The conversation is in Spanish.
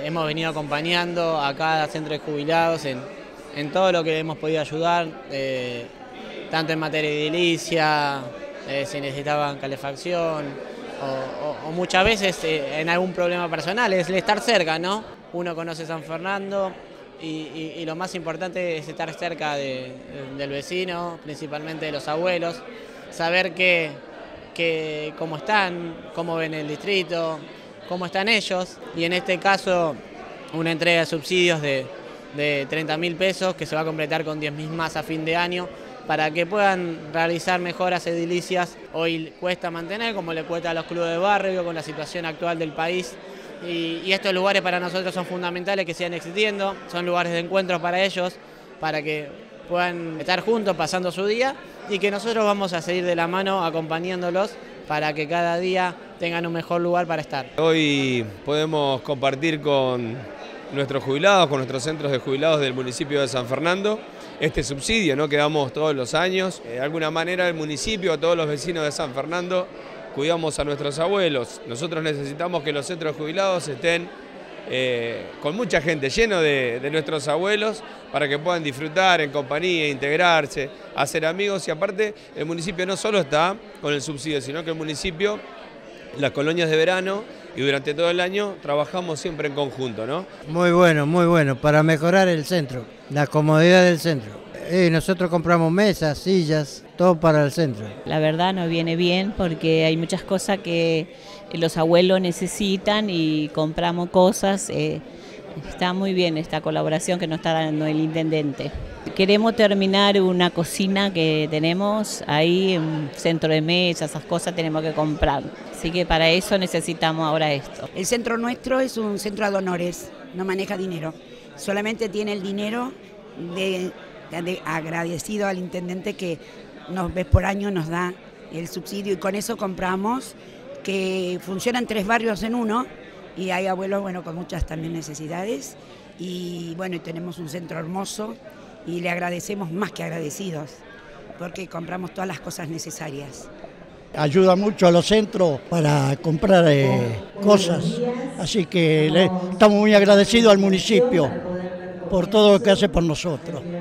hemos venido acompañando a cada centro de jubilados en todo lo que hemos podido ayudar, tanto en materia de edilicia, si necesitaban calefacción, o muchas veces en algún problema personal, es el estar cerca, ¿no? Uno conoce San Fernando y lo más importante es estar cerca del vecino, principalmente de los abuelos, saber cómo están, cómo ven el distrito, cómo están ellos, y en este caso una entrega de subsidios de 30.000 pesos que se va a completar con 10.000 más a fin de año para que puedan realizar mejoras edilicias. Hoy cuesta mantener, como le cuesta a los clubes de barrio con la situación actual del país, y estos lugares para nosotros son fundamentales que sigan existiendo, son lugares de encuentro para ellos, para que puedan estar juntos pasando su día, y que nosotros vamos a seguir de la mano acompañándolos para que cada día tengan un mejor lugar para estar. Hoy podemos compartir con nuestros jubilados, con nuestros centros de jubilados del municipio de San Fernando, este subsidio, ¿no?, que damos todos los años. De alguna manera el municipio, a todos los vecinos de San Fernando, cuidamos a nuestros abuelos. Nosotros necesitamos que los centros de jubilados estén con mucha gente, lleno de nuestros abuelos, para que puedan disfrutar en compañía, integrarse, hacer amigos. Y aparte, el municipio no solo está con el subsidio, sino que el municipio, las colonias de verano y durante todo el año trabajamos siempre en conjunto, ¿no? Muy bueno, para mejorar el centro, la comodidad del centro. Nosotros compramos mesas, sillas, todo para el centro. La verdad nos viene bien porque hay muchas cosas que los abuelos necesitan y compramos cosas. Está muy bien esta colaboración que nos está dando el intendente. Queremos terminar una cocina que tenemos ahí, un centro de mesas, esas cosas tenemos que comprar. Así que para eso necesitamos ahora esto. El centro nuestro es un centro ad honores, no maneja dinero. Solamente tiene el dinero de agradecido al intendente que vez por año nos da el subsidio, y con eso compramos, que funcionan 3 barrios en uno, y hay abuelos con muchas también necesidades, y y tenemos un centro hermoso y le agradecemos más que agradecidos porque compramos todas las cosas necesarias. Ayuda mucho a los centros para comprar cosas, así que estamos muy agradecidos al municipio por todo lo que hace por nosotros.